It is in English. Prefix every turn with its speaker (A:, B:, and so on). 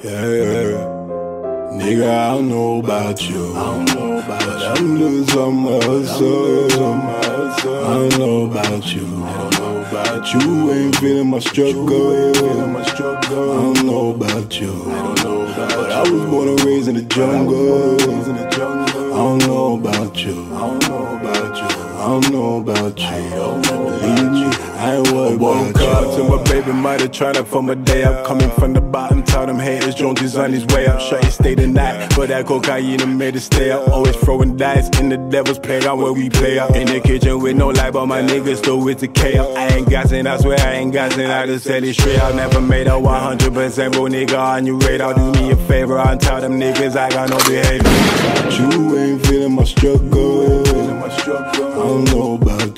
A: Yeah. Nigga, I don't know about you, but I'm doing something else. I don't know about you, but you ain't feeling my struggle. I don't know about you, but I was born and raised in the jungle. I don't know about you, I don't know about you. Believe me, I ain't worried about you.
B: To my baby mother, tryna for my day up. Coming from the bottom, tell them haters Jones is on his way up. Shorty stay the night, but that cocaine made it stay up. Always throwing dice in the devil's playground where we play up. In the kitchen with no light, but my niggas still with the K up. I ain't gassing, I swear I ain't gassing. I just said it straight out. Never made a 100% bro nigga on your radar. Do me a favor and tell them niggas I got no behavior.
A: You ain't feeling my struggle. I don't know about